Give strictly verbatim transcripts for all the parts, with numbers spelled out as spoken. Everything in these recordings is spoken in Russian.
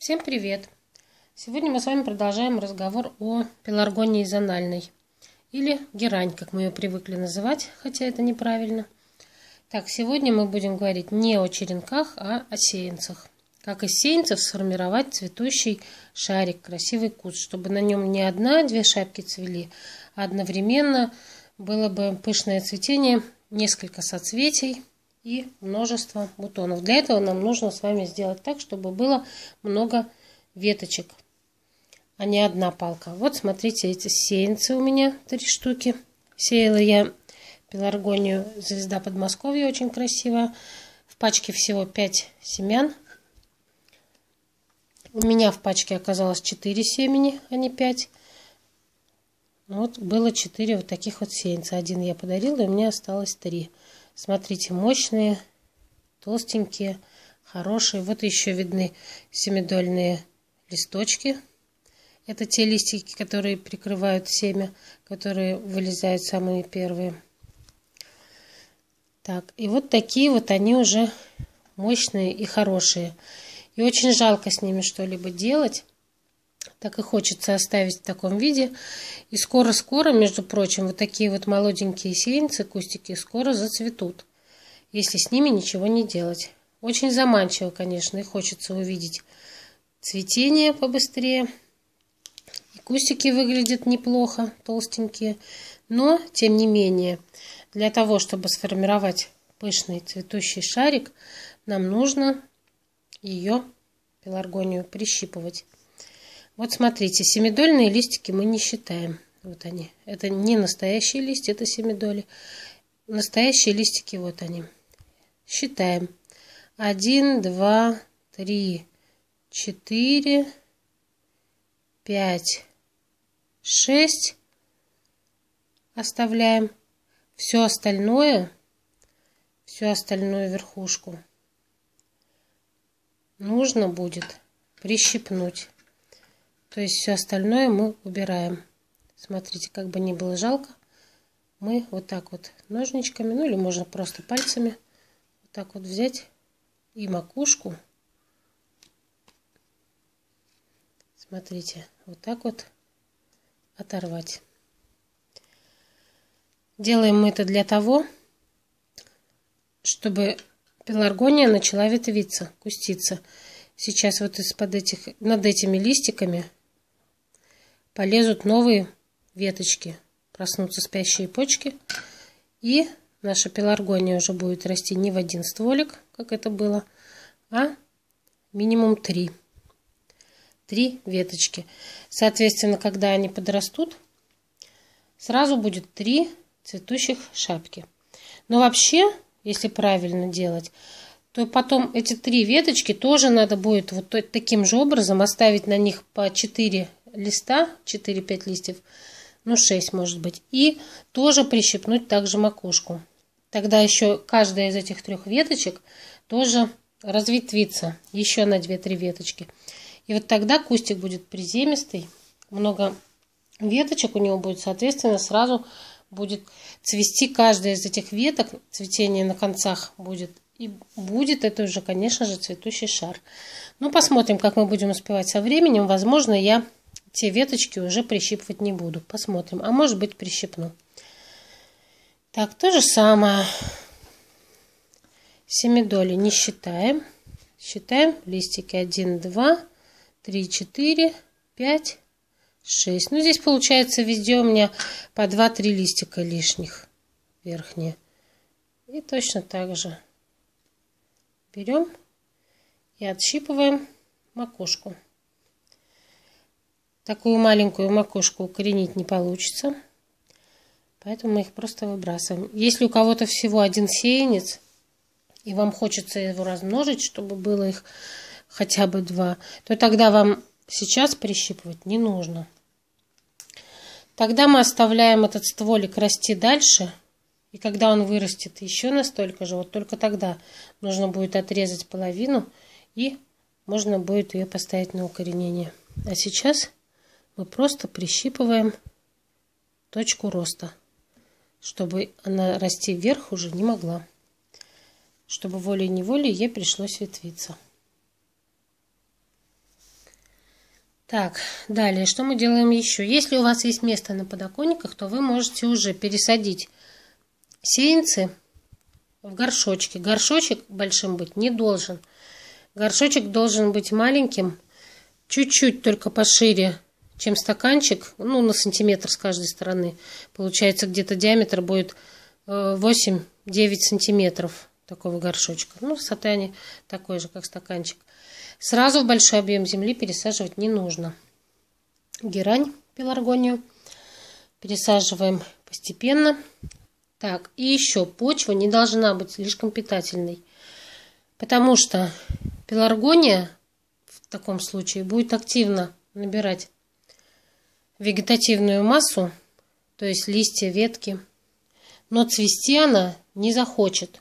Всем привет! Сегодня мы с вами продолжаем разговор о пеларгонии зональной, или герань, как мы ее привыкли называть, хотя это неправильно. Так, сегодня мы будем говорить не о черенках, а о сеянцах. Как из сеянцев сформировать цветущий шарик, красивый куст, чтобы на нем не одна-две шапки цвели, а одновременно было бы пышное цветение, несколько соцветий и множество бутонов. Для этого нам нужно с вами сделать так, чтобы было много веточек, а не одна палка. Вот смотрите, эти сеянцы у меня три штуки. Сеяла я пеларгонию «Звезда Подмосковья», очень красивая. В пачке всего пять семян. У меня в пачке оказалось четыре семени, а не пять. Вот было четыре вот таких вот сеянца. Один я подарила, и у меня осталось три. Смотрите, мощные, толстенькие, хорошие. Вот еще видны семидольные листочки. Это те листики, которые прикрывают семя, которые вылезают самые первые. Так, и вот такие вот они уже мощные и хорошие. И очень жалко с ними что-либо делать. Так и хочется оставить в таком виде. И скоро-скоро, между прочим, вот такие вот молоденькие сеянцы, кустики, скоро зацветут, если с ними ничего не делать. Очень заманчиво, конечно, и хочется увидеть цветение побыстрее. И кустики выглядят неплохо, толстенькие. Но, тем не менее, для того, чтобы сформировать пышный цветущий шарик, нам нужно ее, пеларгонию, прищипывать. Вот смотрите, семидольные листики мы не считаем. Вот они. Это не настоящие листья, это семидоли. Настоящие листики, вот они. Считаем. Один, два, три, четыре, пять, шесть. Оставляем. Все остальное, всю остальную верхушку нужно будет прищипнуть. То есть все остальное мы убираем. Смотрите, как бы ни было жалко, мы вот так вот ножничками, ну или можно просто пальцами, вот так вот взять и макушку, смотрите, вот так вот оторвать. Делаем мы это для того, чтобы пеларгония начала ветвиться, куститься. Сейчас вот из-под этих, над этими листиками полезут новые веточки, проснутся спящие почки, и наша пеларгония уже будет расти не в один стволик, как это было, а минимум три. Три веточки. Соответственно, когда они подрастут, сразу будет три цветущих шапки. Но вообще, если правильно делать, то потом эти три веточки тоже надо будет вот таким же образом оставить на них по четыре листа, четыре-пять листьев, ну шесть может быть, и тоже прищипнуть также макушку. Тогда еще каждая из этих трех веточек тоже разветвится еще на две-три веточки. И вот тогда кустик будет приземистый, много веточек у него будет, соответственно, сразу будет цвести каждая из этих веток, цветение на концах будет. И будет это уже, конечно же, цветущий шар. Ну, посмотрим, как мы будем успевать со временем. Возможно, я те веточки уже прищипывать не буду. Посмотрим. А может быть, прищипну. Так, то же самое. Семидоли не считаем. Считаем листики. один, два, три, четыре, пять, шесть. Ну, здесь получается везде у меня по два-три листика лишних. Верхние. И точно так же берем и отщипываем макушку. Такую маленькую макушку укоренить не получится, поэтому мы их просто выбрасываем. Если у кого-то всего один сеянец, и вам хочется его размножить, чтобы было их хотя бы два, то тогда вам сейчас прищипывать не нужно. Тогда мы оставляем этот стволик расти дальше. И когда он вырастет еще настолько же, вот только тогда нужно будет отрезать половину, и можно будет ее поставить на укоренение. А сейчас мы просто прищипываем точку роста, чтобы она расти вверх уже не могла, чтобы волей-неволей ей пришлось ветвиться. Так, далее, что мы делаем еще? Если у вас есть место на подоконниках, то вы можете уже пересадить сеянцы в горшочки. Горшочек большим быть не должен. Горшочек должен быть маленьким, чуть-чуть только пошире, чем стаканчик, ну, на сантиметр с каждой стороны. Получается, где-то диаметр будет восемь-девять сантиметров такого горшочка. Ну, высоты они такой же, как стаканчик. Сразу в большой объем земли пересаживать не нужно. Герань, пеларгонию пересаживаем постепенно. Так, и еще почва не должна быть слишком питательной, потому что пеларгония в таком случае будет активно набирать вегетативную массу, то есть листья, ветки, но цвести она не захочет,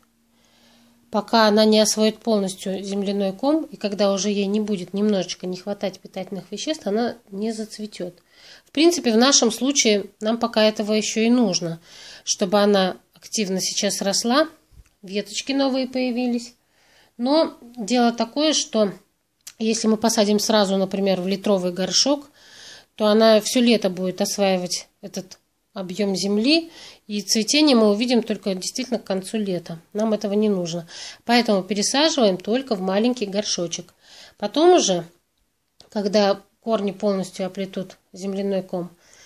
пока она не освоит полностью земляной ком, и когда уже ей не будет немножечко не хватать питательных веществ, она не зацветет. В принципе, в нашем случае нам пока этого еще и нужно, чтобы она активно сейчас росла, веточки новые появились. Но дело такое, что если мы посадим сразу, например, в литровый горшок, то она все лето будет осваивать этот объем земли, и цветение мы увидим только действительно к концу лета. Нам этого не нужно. Поэтому пересаживаем только в маленький горшочек. Потом уже, когда корни полностью оплетут земляной ком,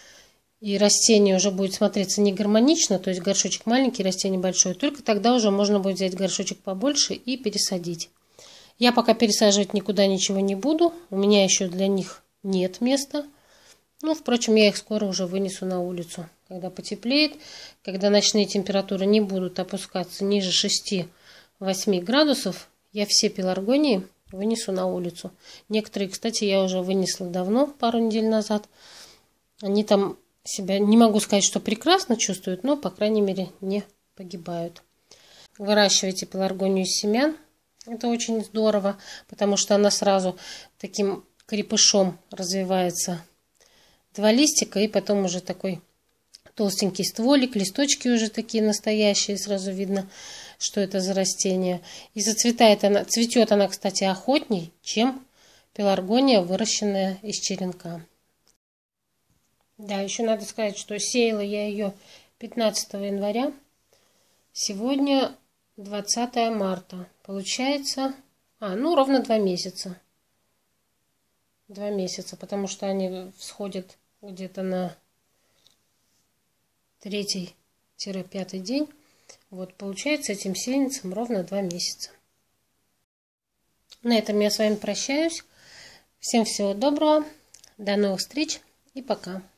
и растение уже будет смотреться не гармонично, то есть горшочек маленький, растение большое, только тогда уже можно будет взять горшочек побольше и пересадить. Я пока пересаживать никуда ничего не буду, у меня еще для них нет места. Ну, впрочем, я их скоро уже вынесу на улицу, когда потеплеет, когда ночные температуры не будут опускаться ниже шести-восьми градусов, я все пеларгонии вынесу на улицу. Некоторые, кстати, я уже вынесла давно, пару недель назад. Они там себя, не могу сказать, что прекрасно чувствуют, но, по крайней мере, не погибают. Выращивайте пеларгонию из семян. Это очень здорово, потому что она сразу таким крепышом развивается. Два листика, и потом уже такой толстенький стволик, листочки уже такие настоящие, сразу видно, что это за растение. И зацветает она, цветет она, кстати, охотней, чем пеларгония, выращенная из черенка. Да, еще надо сказать, что сеяла я ее пятнадцатого января. Сегодня двадцатое марта. Получается, а, ну, ровно два месяца. Два месяца, потому что они всходят где-то на третий-пятый день. Вот, получается, этим сеянцам ровно два месяца. На этом я с вами прощаюсь. Всем всего доброго, до новых встреч и пока.